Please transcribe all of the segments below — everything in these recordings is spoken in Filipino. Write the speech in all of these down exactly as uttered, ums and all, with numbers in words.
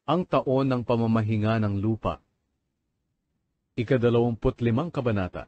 Ang taon ng pamamahinga ng lupa. Ikadalawamput limang kabanata.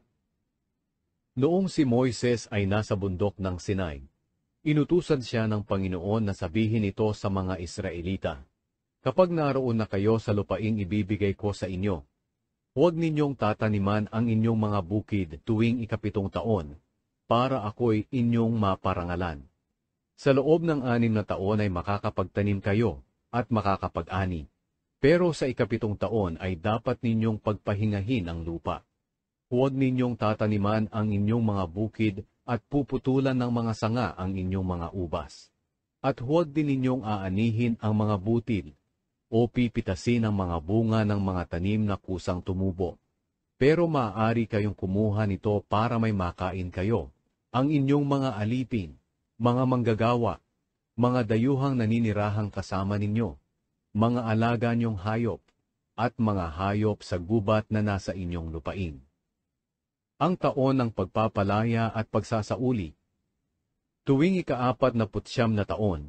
Noong si Moises ay nasa bundok ng Sinai, inutusan siya ng Panginoon na sabihin ito sa mga Israelita, "Kapag naroon na kayo sa lupaing ibibigay ko sa inyo, huwag ninyong tataniman ang inyong mga bukid tuwing ikapitong taon, para ako'y inyong maparangalan. Sa loob ng anim na taon ay makakapagtanim kayo at makakapag-ani. Pero sa ikapitong taon ay dapat ninyong pagpahingahin ang lupa. Huwag ninyong tataniman ang inyong mga bukid at puputulan ng mga sanga ang inyong mga ubas. At huwag din ninyong aanihin ang mga butil o pipitasin ang mga bunga ng mga tanim na kusang tumubo. Pero maaari kayong kumuha nito para may makain kayo, ang inyong mga alipin, mga manggagawa, mga dayuhang naninirahang kasama ninyo, mga alaga niyong hayop, at mga hayop sa gubat na nasa inyong lupain." Ang taon ng pagpapalaya at pagsasauli. Tuwing ikaapat na putsyam na taon,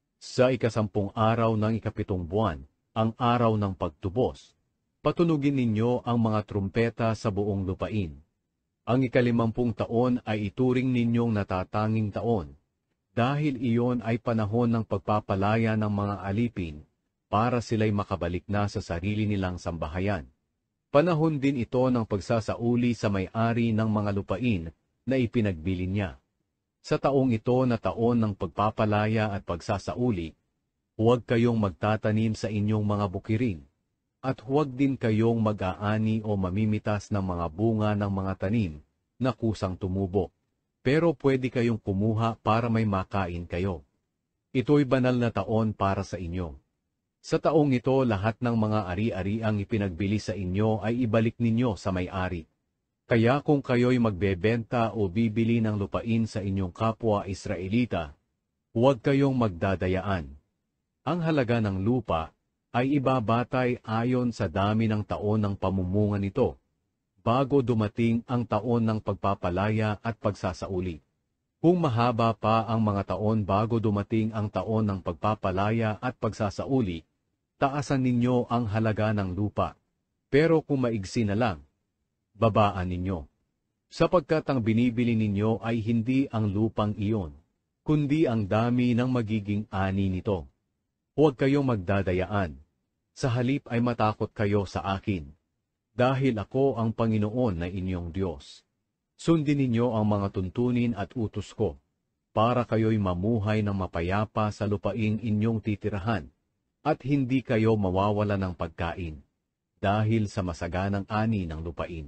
sa ikasampung araw ng ikapitong buwan, ang araw ng pagtubos, patunugin ninyo ang mga trumpeta sa buong lupain. Ang ikalimampung taon ay ituring ninyong natatanging taon, dahil iyon ay panahon ng pagpapalaya ng mga alipin, para sila'y makabalik na sa sarili nilang sambahayan. Panahon din ito ng pagsasauli sa may-ari ng mga lupain na ipinagbili niya. Sa taong ito na taon ng pagpapalaya at pagsasauli, huwag kayong magtatanim sa inyong mga bukirin, at huwag din kayong mag-aani o mamimitas ng mga bunga ng mga tanim na kusang tumubo. Pero pwede kayong kumuha para may makain kayo. Ito'y banal na taon para sa inyo. Sa taong ito, lahat ng mga ari-ariang ipinagbili sa inyo ay ibalik ninyo sa may-ari. Kaya kung kayo'y magbebenta o bibili ng lupain sa inyong kapwa Israelita, huwag kayong magdadayaan. Ang halaga ng lupa ay ibabatay ayon sa dami ng taon ng pamumunga nito, bago dumating ang taon ng pagpapalaya at pagsasauli. Kung mahaba pa ang mga taon bago dumating ang taon ng pagpapalaya at pagsasauli, taasan ninyo ang halaga ng lupa. Pero kung maigsi na lang, babaan ninyo. Sapagkat ang binibili ninyo ay hindi ang lupang iyon, kundi ang dami ng magiging ani nito. Huwag kayong magdadayaan. Sa halip ay matakot kayo sa akin, dahil ako ang Panginoon na inyong Diyos. Sundin ninyo ang mga tuntunin at utos ko, para kayo'y mamuhay ng mapayapa sa lupaing inyong titirahan, at hindi kayo mawawala ng pagkain, dahil sa masaganang ani ng lupain.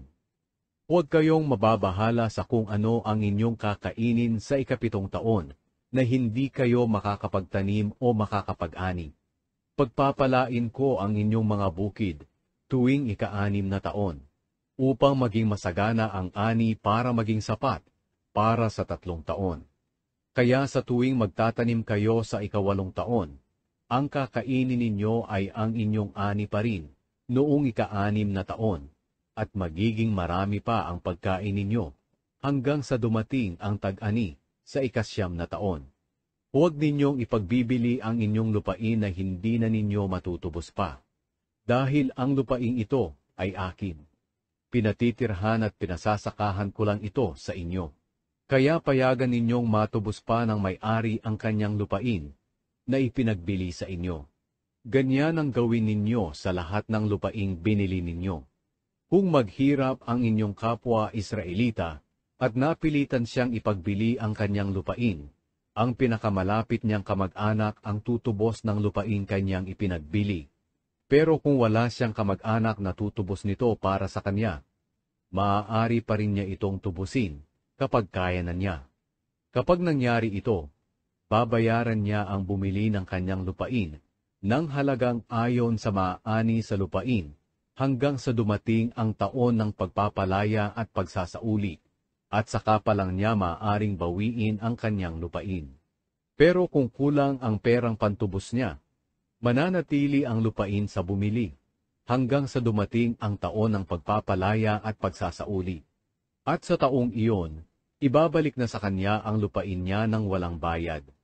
Huwag kayong mababahala sa kung ano ang inyong kakainin sa ikapitong taon, na hindi kayo makakapagtanim o makakapag-ani. Pagpapalain ko ang inyong mga bukid, tuwing ika-anim na taon, upang maging masagana ang ani para maging sapat, para sa tatlong taon. Kaya sa tuwing magtatanim kayo sa ikawalong taon, ang kakainin ninyo ay ang inyong ani pa rin, noong ika-anim na taon, at magiging marami pa ang pagkain ninyo, hanggang sa dumating ang tag-ani, sa ikasyam na taon. Huwag ninyong ipagbibili ang inyong lupain na hindi na ninyo matutubos pa, dahil ang lupaing ito ay akin. Pinatitirhan at pinasasakahan ko lang ito sa inyo. Kaya payagan ninyong matubos pa ng may-ari ang kanyang lupain na ipinagbili sa inyo. Ganyan ang gawin ninyo sa lahat ng lupaing binili ninyo. Kung maghirap ang inyong kapwa Israelita at napilitan siyang ipagbili ang kanyang lupain, ang pinakamalapit niyang kamag-anak ang tutubos ng lupain kanyang ipinagbili. Pero kung wala siyang kamag-anak na tutubos nito para sa kanya, maaari pa rin niya itong tubusin kapag kaya na niya. Kapag nangyari ito, babayaran niya ang bumili ng kanyang lupain ng halagang ayon sa maaani sa lupain hanggang sa dumating ang taon ng pagpapalaya at pagsasauli, at saka pa lang niya maaaring bawiin ang kanyang lupain. Pero kung kulang ang perang pantubos niya, mananatili ang lupain sa bumili, hanggang sa dumating ang taon ng pagpapalaya at pagsasauli. At sa taong iyon, ibabalik na sa kanya ang lupain niya ng walang bayad.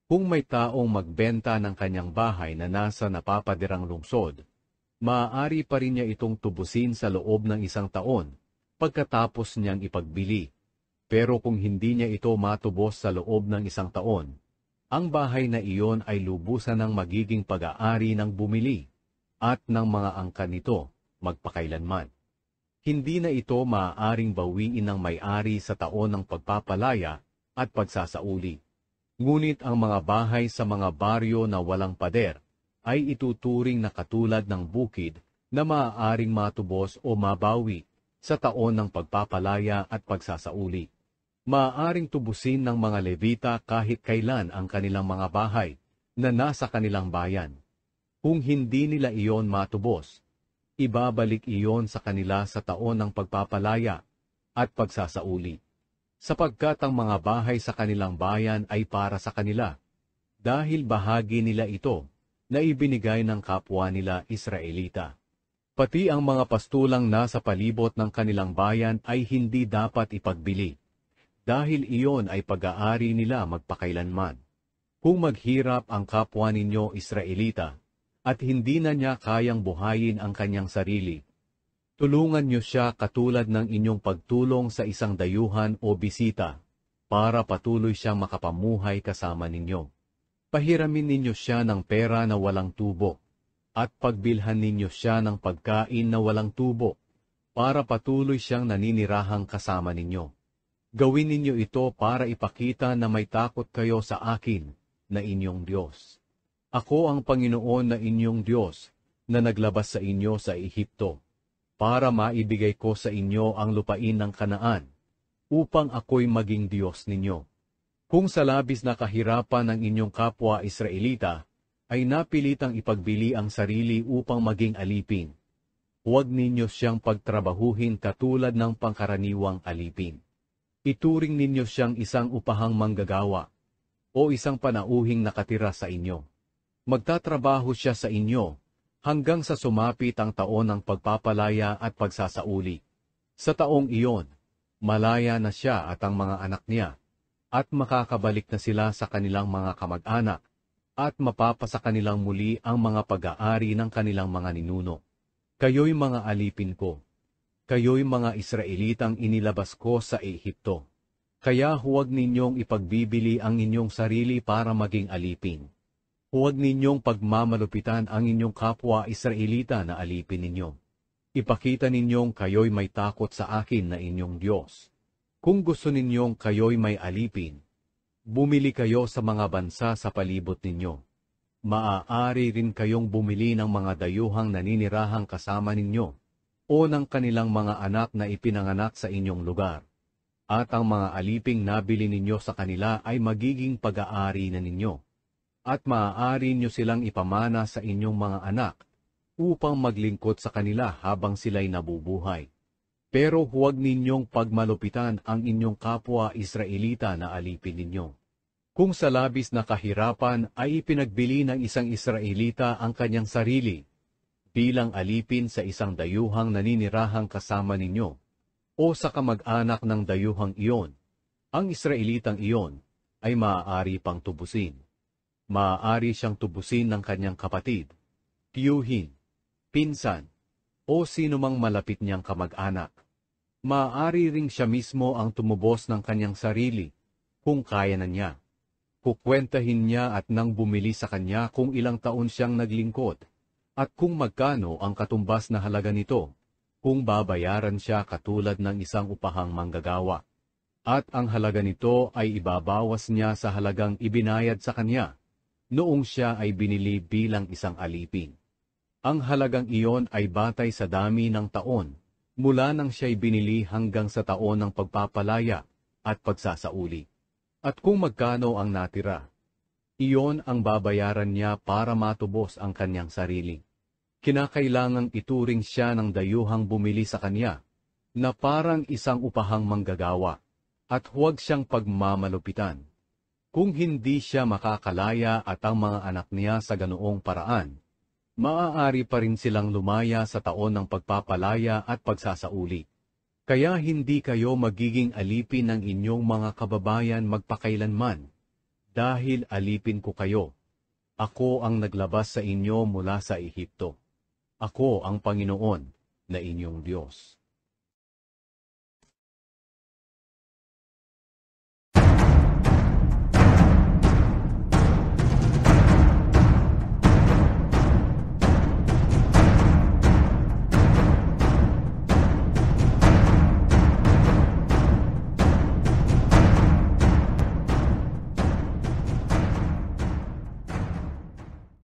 Kung may taong magbenta ng kanyang bahay na nasa napapadirang lungsod, maaari pa rin niya itong tubusin sa loob ng isang taon pagkatapos niyang ipagbili. Pero kung hindi niya ito matubos sa loob ng isang taon, ang bahay na iyon ay lubusan ng magiging pag-aari ng bumili at ng mga angkan nito magpakailanman. Hindi na ito maaaring bawiin ng may-ari sa taon ng pagpapalaya at pagsasauli. Ngunit ang mga bahay sa mga baryo na walang pader ay ituturing na katulad ng bukid na maaaring matubos o mabawi sa taon ng pagpapalaya at pagsasauli. Maaaring tubusin ng mga Levita kahit kailan ang kanilang mga bahay na nasa kanilang bayan. Kung hindi nila iyon matubos, ibabalik iyon sa kanila sa taon ng pagpapalaya at pagsasauli. Sapagkat ang mga bahay sa kanilang bayan ay para sa kanila, dahil bahagi nila ito na ibinigay ng kapwa nila Israelita. Pati ang mga pastulang nasa palibot ng kanilang bayan ay hindi dapat ipagbili, dahil iyon ay pag-aari nila magpakailanman. Kung maghirap ang kapwa ninyo Israelita, at hindi na niya kayang buhayin ang kanyang sarili, tulungan niyo siya katulad ng inyong pagtulong sa isang dayuhan o bisita, para patuloy siyang makapamuhay kasama ninyo. Pahiramin ninyo siya ng pera na walang tubo, at pagbilhan ninyo siya ng pagkain na walang tubo, para patuloy siyang naninirahang kasama ninyo. Gawin ninyo ito para ipakita na may takot kayo sa akin, na inyong Diyos. Ako ang Panginoon na inyong Diyos, na naglabas sa inyo sa Ehipto, para maibigay ko sa inyo ang lupain ng Kanaan, upang ako'y maging Diyos ninyo. Kung sa labis na kahirapan ng inyong kapwa Israelita, ay napilitang ipagbili ang sarili upang maging alipin, huwag ninyo siyang pagtrabahuhin katulad ng pangkaraniwang alipin. Ituring ninyo siyang isang upahang manggagawa, o isang panauhing nakatira sa inyo. Magtatrabaho siya sa inyo, hanggang sa sumapit ang taon ng pagpapalaya at pagsasauli. Sa taong iyon, malaya na siya at ang mga anak niya, at makakabalik na sila sa kanilang mga kamag-anak, at mapapasa kanilang muli ang mga pag-aari ng kanilang mga ninuno. Kayo'y mga alipin ko. Kayo'y mga Israelitang inilabas ko sa Ehipto. Kaya huwag ninyong ipagbibili ang inyong sarili para maging alipin. Huwag ninyong pagmamalupitan ang inyong kapwa Israelita na alipin ninyo. Ipakita ninyong kayo'y may takot sa akin na inyong Diyos. Kung gusto ninyong kayo'y may alipin, bumili kayo sa mga bansa sa palibot ninyo. Maaari rin kayong bumili ng mga dayuhang naninirahang kasama ninyo, o ng kanilang mga anak na ipinanganak sa inyong lugar. At ang mga aliping nabili ninyo sa kanila ay magiging pag-aari na ninyo. At maaari nyo silang ipamana sa inyong mga anak, upang maglingkod sa kanila habang sila'y nabubuhay. Pero huwag ninyong pagmalupitan ang inyong kapwa Israelita na alipin ninyo. Kung sa labis na kahirapan ay ipinagbili ng isang Israelita ang kanyang sarili, bilang alipin sa isang dayuhang naninirahang kasama ninyo, o sa kamag-anak ng dayuhang iyon, ang Israelitang iyon ay maaari pang tubusin. Maaari siyang tubusin ng kanyang kapatid, tiyuhin, pinsan, o sinumang malapit niyang kamag-anak. Maaari ring siya mismo ang tumubos ng kanyang sarili, kung kaya na niya. Kukwentahin niya at nang bumili sa kanya kung ilang taon siyang naglingkod, at kung magkano ang katumbas na halaga nito, kung babayaran siya katulad ng isang upahang manggagawa. At ang halaga nito ay ibabawas niya sa halagang ibinayad sa kanya, noong siya ay binili bilang isang alipin. Ang halagang iyon ay batay sa dami ng taon, mula nang siya'y binili hanggang sa taon ng pagpapalaya at pagsasauli. At kung magkano ang natira, iyon ang babayaran niya para matubos ang kanyang sarili. Kinakailangang ituring siya ng dayuhang bumili sa kanya, na parang isang upahang manggagawa, at huwag siyang pagmamalupitan. Kung hindi siya makakalaya at ang mga anak niya sa ganoong paraan, maaari pa rin silang lumaya sa taon ng pagpapalaya at pagsasauli. Kaya hindi kayo magiging alipin ng inyong mga kababayan magpakailanman, dahil alipin ko kayo. Ako ang naglabas sa inyo mula sa Ehipto. Ako ang Panginoon na inyong Diyos.